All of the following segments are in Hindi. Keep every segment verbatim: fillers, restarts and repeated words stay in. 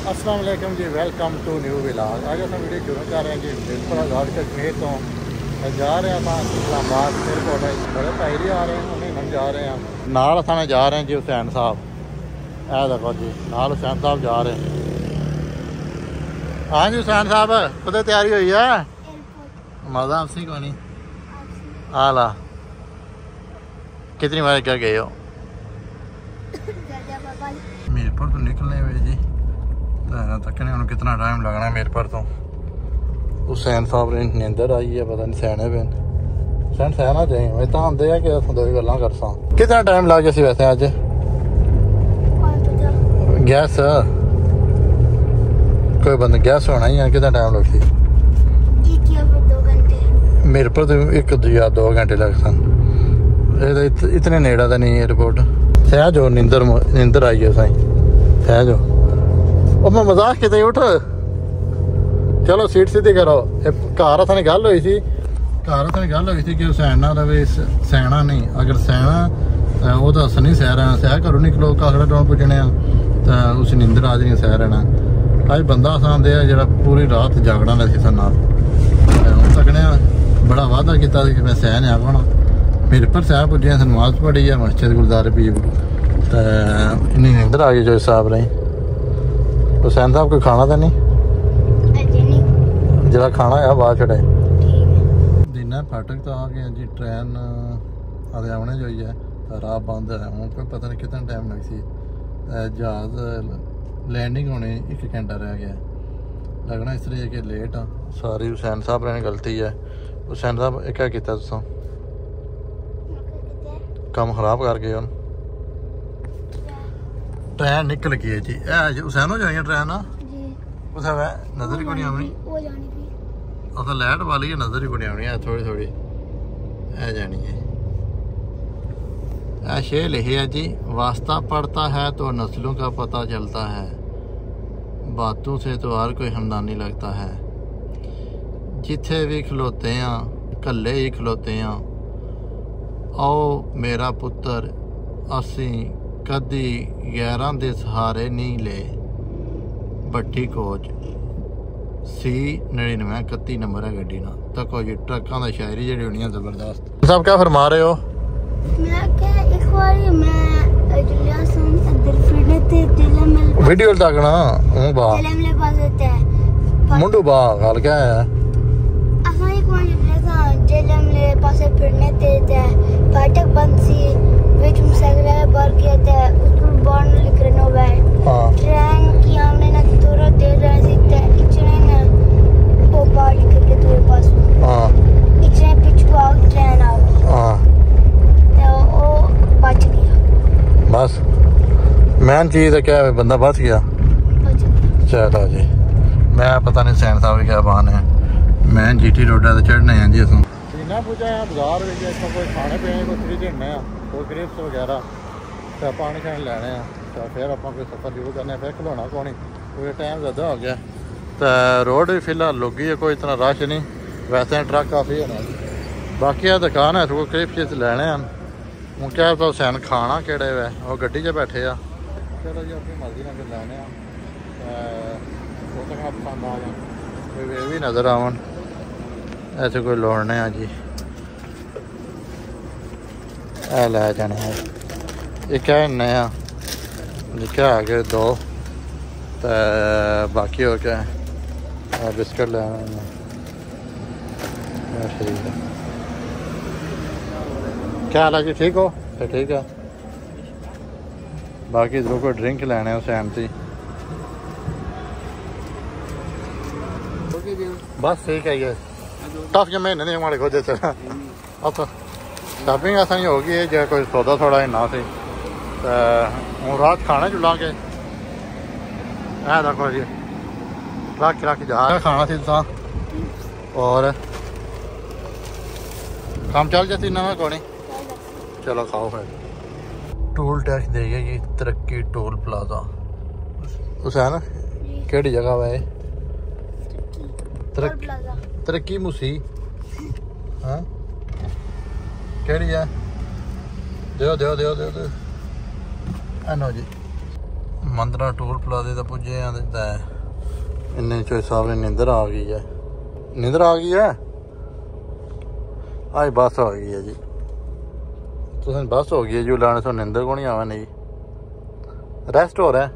अस्सलाम वालेकुम जी, वेलकम टू न्यू व्लॉग। आज हम वीडियो शुरू कर रहे हैं जी बिल्कुल आज़ाद कश्मीर तो जा रहे हैं आप इस्लामाबाद एयरपोर्ट। बड़े ताहिरी आ रहे हैं, उन्हें हम जा रहे हैं नाल थाने जा रहे हैं जी हुसैन साहब। ऐ देखो जी नाल हुसैन साहब जा रहे हैं। हाँ जी हुसैन साहब कुछ तैयारी हुई है? मज़ा आपसी को नहीं आला कितनी बार क्या गए हो? मीरपुर तो निकलने हुए जी तकने उन्हें कितना टाइम लगना है मीरपुर तो। हुसैन साहब ने नींदर आई है, पता नहीं सैने पे सैन सहना चाहिए मैं तो आते हैं कि दो गल्लां कर सा। कितना टाइम लग गया वैसे अज? गैस कोई बंदा गैस होना ही है, कितना टाइम लग सी? मीरपुर तो एक या दो घंटे लग सन। इत, इतने नेड़ा तो नहीं एयरपोर्ट। सह जो नींदर नींदर आई है साई सह जो ओ मैं मजाक किते उठ चलो सीट सीधी करो। घर असां गल हुई सी घर असां गल हुई सी कि हुसैन ना रवे सैना नहीं, अगर सैना वो तो अस नहीं सह रहे सह घरों निकलो काकड़ा टाउन पुजने तो उस नींदर आ जानी सह रहना। अज बंदा असान दे जो पूरी रात जागना रहा सन हूँ तकने बड़ा वादा किया कि मैं सह नहीं आना। मीरपुर सह पुजे नमाज पढ़ी है मस्जिद गुरुद्वारे पीब तो इन्नी नींदर आ गई जो हिसाब रही। हुसैन साहब कोई खाना तो नहीं जरा खाना है बाद चढ़े दीना फाटक तो आ गया जी। ट्रेन आदे आने जो है राह बंद है हूँ कोई पता नहीं कितना टाइम लग सी। जहाज लैंडिंग होने एक घंटा रह गया लगना इस तरह कि लेट आ सारी हुसैन साहब ने गलती है। हुसैन साहब एक क्या किया तुम काम खराब कर गए हो। ट्रेन निकल गई है जी ए हुसैनो जाइए ट्रेन उस नजर ही को नहीं आनी तो लाइट वाली है नजर ही को नहीं आनी है थोड़ी थोड़ी ए जानी है। ए शेर लिखे है जी वास्ता पड़ता है तो नस्लों का पता चलता है, बातों से तो हर कोई हमदानी लगता है, जिथे भी खलोते हैं कल्ले ही खलोते हैं, आओ मेरा पुत्र असी कदी ग्यारह के सहारे नहीं ले, भट्टी कोच सी नड़िनवे इकती नंबर है गड्डी ना तको जी ट्रकों का शायरी जी होनी है जबरदस्त। सब क्या फरमा रहे हो? वीडियो तकना मुंडू बा गल क्या है? फाटक बंद सी बीच में सगरा बार किया था उसको बाहर लिख रहे नो वे ट्रेन की हमने ना थोड़ा देर रह सकते इतने ना वो बाहर लिख के तेरे पास हां इतने पीछे आ ट्रेन आ हां तो वो बच गया बस मैन चीज है क्या बंदा बच गया बच गया। चलो जी मैं पता नहीं सैन साहब क्या बहाने है मैं जीटी रोडा ते चढ़ने हैं जी असों ना पूछा है बाजार में इतना कोई खाने पीने को फ्री देने कोई ग्रेप्स वगैरह तो पानी शानी लैने तो फिर आप कोई सफ़र शुरू करने फिर खिलौना कौन कोई टाइम ज़्यादा हो गया तो रोड भी फिलहाल लोगी है कोई इतना रश नहीं वैसे ट्रक काफ़ी है ना बाकी आ दुकान है तो क्रिप्स चिप्स लैने हैं हूँ क्या तो हुसैन खाना केड़े वे वो गड्डी च बैठे आ चलो जी अपनी मर्जी ना फिर लैने वो तो पसंद आ जाए कोई वे भी नज़र आवन ऐसे कोई लोड़ने आ जी ए लै जाने है एक है नया निका आ गए दो तो बाकी हो क्या बिस्किट लेना ठीक है। क्या हाल है जी ठीक हो? तो ठीक है बाकी इधरों कोई ड्रिंक लेने हुसैन थी बस ठीक है ये टफ जो महीने नहीं हमारे को जैसे अब शॉपिंग ऐसा नहीं होगी है जो कोई सौदा थोड़ा ही ना सी हूँ रात खाना चुला के ऐ देखो जी रख रख जा खाना सी तुसा और काम चल जाती ना कोनी चलो खाओ फिर। टोल टैक्स दे गए जी तरक्की टोल प्लाजा हुसैन केड़ी जगह है तरक्की मुसी हाँ केड़ी है दो दो दो दो दो नो जी मंदरा टोल प्लाजे तक पुजे हैं इन्ने चो साहब ने नींदर आ गई है नींदर आ गई है आज बस आ गई है जी तुम बस हो गई है जो लाने सो नींदर को नहीं आवा नहीं रेस्ट हो रहा है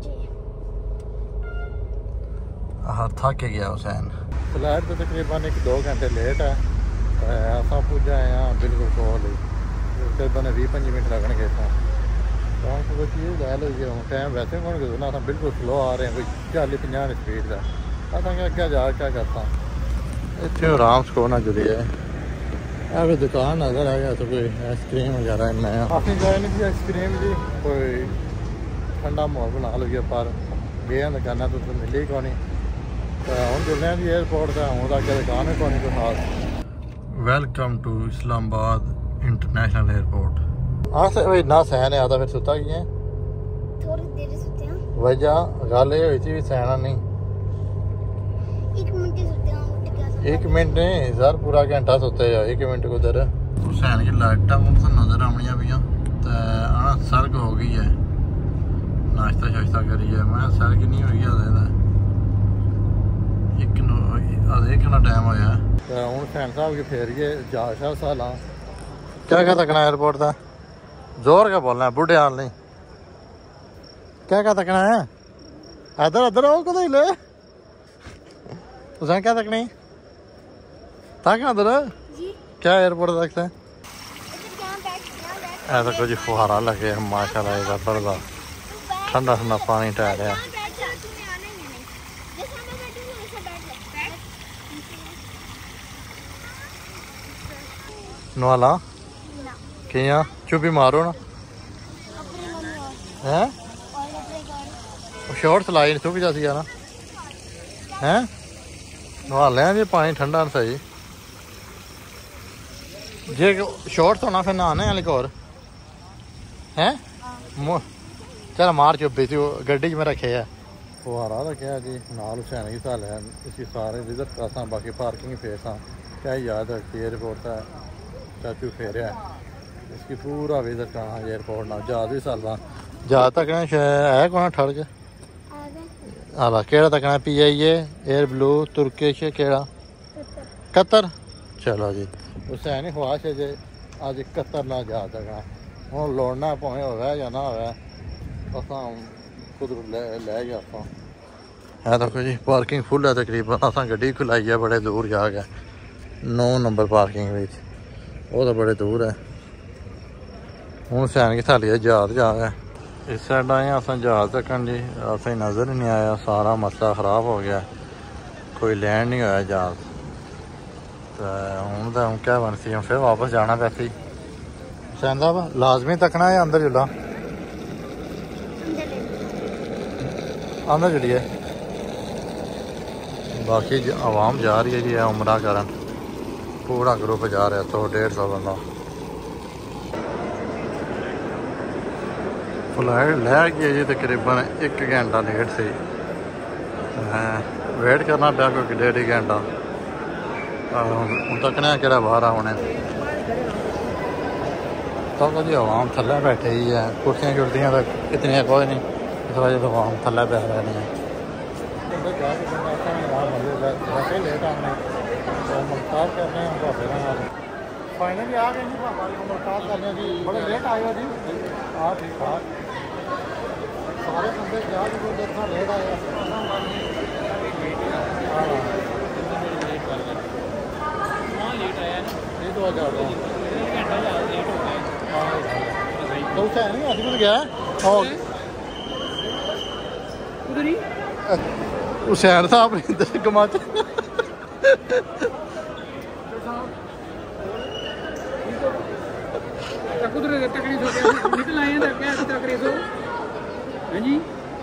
हाँ थक के गया हुसैन फ्लाइट तो तकरीबन एक दो घंटे लेट है अस पुजे हाँ बिल्कुल कोल तकरीबन भी पंजी मिनट लगन गए था कोई चीज़ लै लो जी टाइम वैसे कौन गुजरना अस बिल्कुल स्लो आ रहे हैं कोई चाली पंजाह स्पीड का अस अग्गे जा क्या करता इतने आराम सुकून ना जुड़ी है यह भी दुकान नजर आ गया तो कोई आइसक्रीम वगैरह इन्ना अपनी गए नहीं जी आइसक्रीम जी कोई ठंडा माहौल बना लीए पर गए दुकाना तो मिली ही कौन हूँ जुड़ने जी एयरपोर्ट का हूँ तो अगर दुकान ही कौन कोई खास welcome to Islamabad international airport हाँ भाई ना सहन है आता फिर सुता की है थोड़ी देर सुते हैं वजह गल ये हुई थी भी सहना नहीं एक मिनट ही सुते हैं उठ गया एक मिनट नहीं सर पूरा घंटा सोते जा एक मिनट को उधर हुसैन की लाइटा तो नजर आनिया पियाँ तो आना सर्ग हो गई है नाश्ता शाश्ता करी है मैं सर्ग नहीं हुई है एक एक ना टाइम होया तो हूँ हुसैन साहब की फेरिए जा शाह साल क्या क्या तकना एयरपोर्ट का जोर क्या बोलना है बुढ़े हाल नहीं क्या क्या तकना है इधर इधर आओ कद ले हुसैन क्या तकनी तक इधर क्या एयरपोर्ट तकते हैं ऐसा कुछ फुहारा लगे माशाल्लाह जबरदस्त ठंडा ठंडा पानी टह रहा है नवाला किया चुपी मारो ना हैं शॉर्ट लाई सुख जा ना हैं नवा लिया जी पानी ठंडा सही जे शॉर्ट होना फिर नहाने वाले और हैं चल मार चुपी थी गड्डी में रखे है फुहारा रखे जी नाल हुसैन की साल है इसकी सारे विजिट करासा बाकी पार्किंग फेस हाँ क्या याद रखती एयरपोर्ट का चाचू फेरिया इसकी पूरा विजिट करना एयरपोर्ट ना जहाज भी साल जहाज तक है कौन ठड़ के हाँ केड़ा तकना P I A air blue Turkish केड़ा कतर चलो जी हुसैन ही ख्वाहिश है जे अज कतर ना जहाज तकना हूँ लौड़ना भावें होवे या ना होवे असा कुदर ले लै गया आप है देखो जी पार्किंग फुल है तकरीबन असा गड्डी खुलाई है बड़े दूर जा गए नौ नंबर पार्किंग वो तो बड़े दूर है हूँ हुसैन की थाली है जहाज जा गया इस साइड आए अस जहाज तकन जी असें नज़र ही नहीं आया सारा मसला ख़राब हो गया कोई लैंड नहीं होया जहाज तो हूँ तो हूँ क्या बन सी हूँ फिर वापस जाना वैसे ही हुसैन साहब लाजमी तकना है अंदर जुला अंदर जुड़िए बाकी आवाम जा रही है जी उमरा करन पूरा ग्रुप जा रहा है सौ डेढ़ सौ बंदा फ्लाइट लै गई जी तकरीबन एक घंटा लेट से वेट करना पाया कोई डेढ़ घंटा हूँ तकने कि बाहर आने तो जी आवाम थल्ले बैठे ही है कुर्सियाँ कुर्सियाँ तो कितनी कोई नहीं इस वजह से आवाम थल्ले पै रहे हैं लेट आने मुलाकात करने हैं भापे फाइनली आ गए जी भापा जी मुलाकात करने जी बड़े लेट आए हो जी हाँ ठीक ठाक सारे बंदे जा जी देखना लेट आए ये तो आ जाओ तो हुसैन नहीं अभी कुछ गया हुसैन साहब इधर गमाच निकल आए जी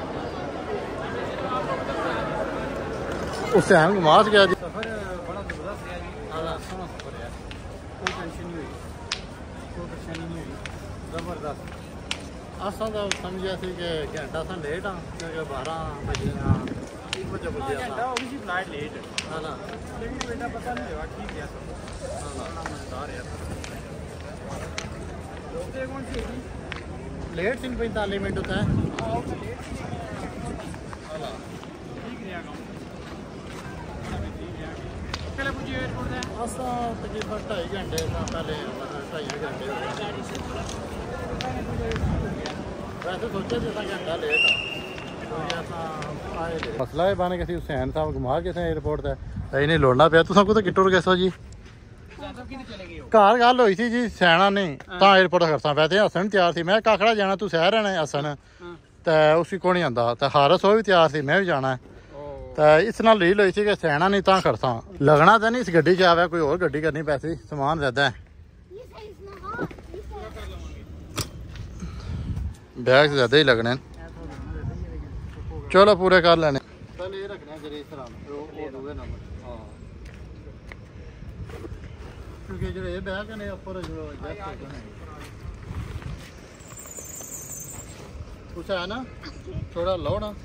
हुसैन घुमास गया जी सफर बड़ा जबरदस्त है जी सोहना सफर है कोई टेंशन नहीं हुई कोई परेशानी नहीं हुई जबरदस्त असा तो समझा सी कि घंटा अस लेट हाँ क्योंकि बारह बजे एक बजे बजे घंटा हो गई फ्लाइट लेट है ना लेकिन बेटा पता नहीं लगा ठीक है हाँ मजेदार है कौन सी लेट सी पैंतालीस मिनट होता है असा तकरीबन ढाई घंटे पहले ढाई घंटे वैसे सोचा जैसा घंटा लेट मसला है बन गया हुसैन साहब घुमा के एयरपोर्ट से नहीं लोड़ना पाया तुम कुछ किट्टो गए जी घर गल हुई थी जी सैना नहीं तो एयरपोर्ट खरसा वैसे हसन तैयार थी मैं काकड़ा जाना तू सह रहना हसन तो उसी को नहीं आता तो हारस वो भी तैयार थी मैं भी जाना है तो इस नाल रील हुई थी कि सैना नहीं तो खरसा लगना तो नहीं इस गड्डी च आवे कोई और गड्डी करनी पैसे समान ज्यादा है बैग ज्यादा ही लगने चलो पूरे कर लेने क्योंकि जो बैग ने ऊपर कुछ है ना थोड़ा लो ना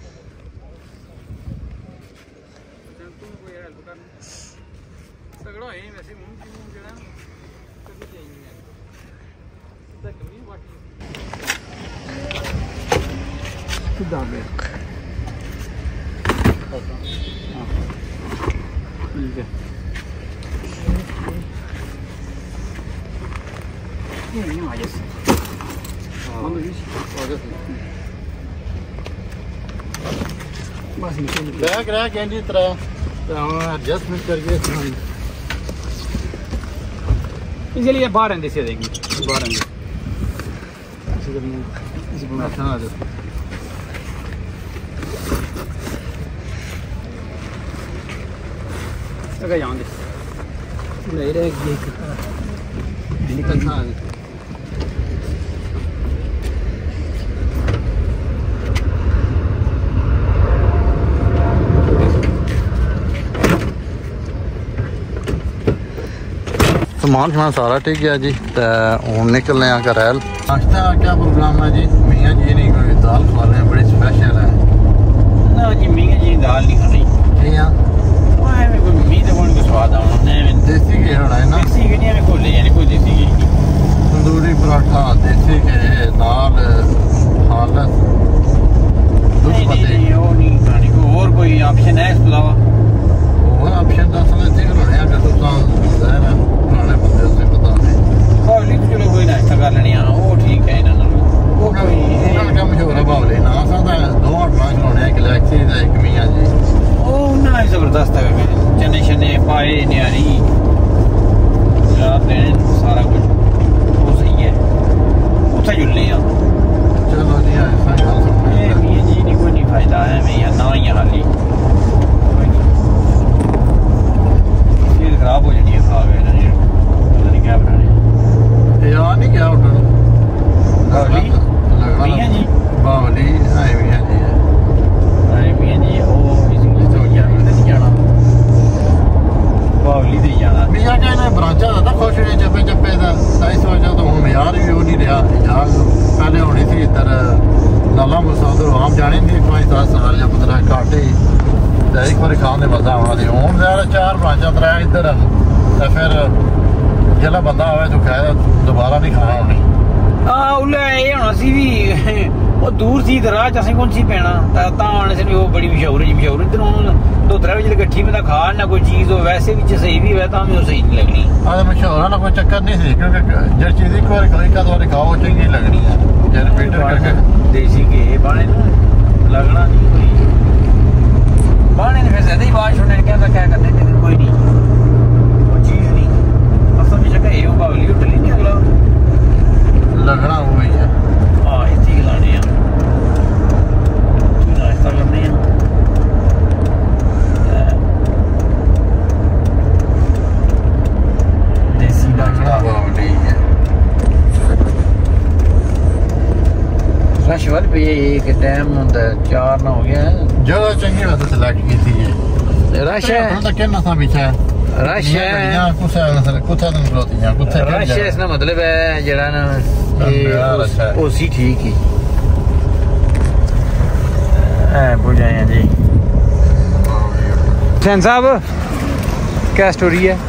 ठीक है बैग रहा कैंडी तरह एडजस्टमेंट करके इसलिए बाहर आंदे से देंगे बाहर आंदे इसी को अच्छा आ जाए अगर यहाँ दे नहीं रहेगी निकलना है समान समान सारा ठीक है जी तो हूँ निकलने आ करैल नाश्ता क्या प्रोग्राम है जी मियाँ जी नहीं कोई दाल खा रहे हैं बड़ी स्पेशल है ना जी मियाँ जी दाल नहीं खानी हाँ स्वाद आना देसी घी होना है ना देसी घी नहीं कोले यानी कोई देसी घी तंदूरी पराठा देसी घी नाल हालत नहीं नहीं वो नहीं खानी कोई और कोई ऑप्शन है इसके अलावा और ऑप्शन दस देसी घी होने अगर तुम पुराने बंदे से पता नहीं बावली तो चलो कोई नाश्ता कर लेनी हाँ वो ठीक है इन्होंने वो कोई क्या मशहूर है बावली ना सादा दो ब्रांच होने एक गैलेक्सी का एक मियाँ जी ओ ना जबरदस्त है चने शने पाए न्यारी सारा कुछ वो सही है उसे जुलने चलो जी ऐसा मियाँ जी नहीं कोई नहीं फायदा है मैं ना ही हाली सेहत खराब हो जानी है खा गए पता नहीं क्या बनाने यार नहीं क्या उठो मियाँ जी बावली आए मियाँ जी है आए मियाँ जी ओ बावली दे जाना मियाँ कहना ब्रांचा था खुश हुए चप्पे चप्पे का इस वजह तो हूँ यार भी वो नहीं रहा यार पहले होनी थी इधर नाला मुसा उधर आम जानी थी पाँच दस साल या पंद्रह घट ही तो एक बार खाने मजा आना थी हूँ यार चार ब्रांचा त्रै इधर तो फिर जिला बंदा आवे तो कहे दोबारा नहीं खाना होनी हाँ उल्ले ये होना सी भी वो दूर सी राह च असें कौन सी पैना तां आने से वो बड़ी मशहूर है मशहूर इधर दो त्रै बजे कट्ठी में खा ना कोई चीज हो वैसे भी सही भी है तां भी सही नहीं लगनी अरे मशहूर ना कोई चक्कर नहीं थी क्योंकि जो चीज एक बार एक बार खाओ चंगी लगनी है जब रिपीटर करके देसी घी बाणे लगना नहीं कोई बाणे ने फिर ज्यादा ही बात सुनने क्या क्या करने के कोई नहीं वो चीज नहीं असल में जगह ये बावली होटल नहीं अगला लगना वही है हाँ इतनी लाने हैं नाश्ता करने हैं देसी लगना बावली है रश वाल पे एक टाइम होता है चार ना हो गया है जगह चंगी वैसे सिलेक्ट की थी ये रश है तो कहना था पीछे रश है कुछ कुछ दिन खलोतियां कुछ रश है इसका मतलब है जड़ा ना उसी ठीक ही बुझाया जी हुसैन साहब क्या स्टोरी है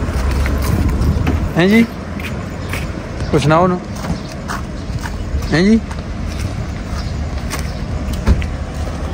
हैं जी कुछ सुनाओ ना हैं जी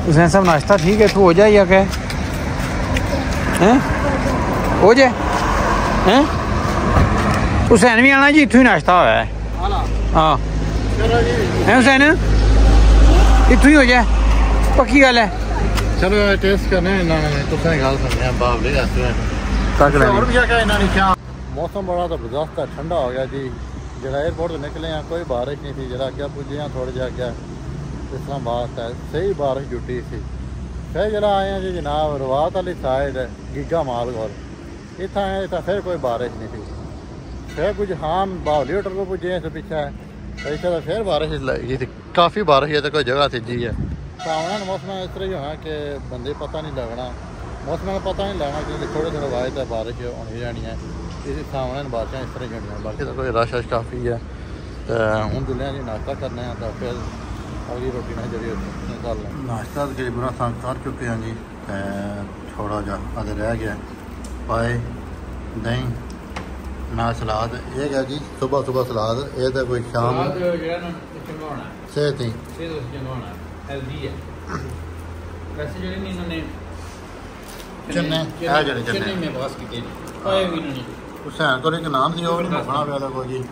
हुसैन साहब नाश्ता ठीक है, तू हो जाए या क्या हैं? हो जाए हैं? हुसैन भी आना जी, इतों ही नाश्ता होया है। हाँ हैं हुसैन, इतों ही हो जाए, पक्की गल है। चलो टेस्ट करने तुसें गल सुनने बाबले और भी क्या इन्होंने क्या मौसम बड़ा जबरदस्त है, ठंडा हो गया जी। जरा एयरपोर्ट तो निकले हैं कोई बारिश नहीं थी, जरा क्या पुजे हैं थोड़े जा क्या इस्लामाबाद है सही बारिश जुटी सी। फिर जरा आए हैं जी जनाब रवात वाली साइड गिगा माल को, इतना आए इतना फिर कोई बारिश नहीं थी। फिर कुछ हाँ बावली होटल को पुजे हैं पीछे ऐसा तो फिर बारिश लगी थी, काफ़ी बारिश है तो कोई जगह थी जी है। सावन मौसम इस तरह ही होना कि बंदे पता नहीं लगना, मौसम का पता नहीं लगना क्योंकि थोड़े दिन बाद तो बारिश होनी जानी है। इसी सावन बारिशें इस तरह ही होनी, बाकी तो कोई रश वश काफ़ी है। तो हूँ जुलिया जी नाश्ता करने हैं तो फिर अगली रोटी ना जरिए निकाल लें। नाश्ता तकरीबन असां कर चुके हैं जी, थोड़ा जा अगर रह गया पाए दही ना सलाद ये गया जी, सुबह सुबह सलाद ये तो कोई शाम सेहत ही हेल्दी है वैसे ਜਿਹੜੇ ਨੇ ਇਹਨਾਂ ਨੇ चन्ने आ जड़े चन्ने में पास कीते पाए भी इन्होंने हुसैन को एक नाम सी और खाना वाला कोई जी।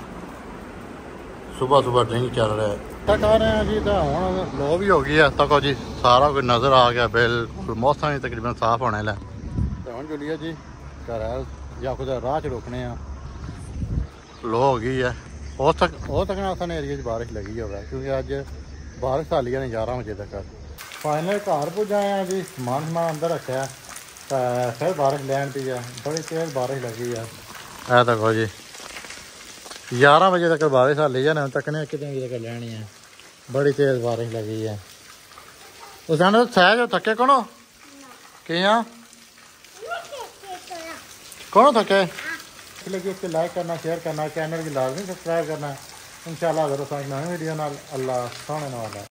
सुबह सुबह ड्रिंक चल रहा है तक आ रहे हैं जी, तो हुन लो भी हो गई है तक जी, सारा कुछ नज़र आ गया, बिल्कुल मौसम ही तकरीबन साफ होने लगा। तो हुन जुलिया जी घर या खुद राह च रुकने लो हो गई है, हो तक हो सकना असन एरिया बारिश लगी होगा क्योंकि अज बारिश हाली है ग्यारह बजे तक। फाइनल घर पुजाए हैं जी, समान समान अंदर रखा है तो फिर बारिश लैन पी है, बड़ी तेज बारिश लगी है। ऐ तको जी ग्यारह बजे तक बारिश हाली है ना, तकने कितने बजे तक लैनी है, बड़ी तेज बारिश लगी है। उस सहज थके कौन कि कौन थके लगी, इसको लाइक करना शेयर करना, चैनल की लाजमी सब्सक्राइब करना। इंशाल्लाह अगर नई वीडियो नाल अल्लाह सोने वाला।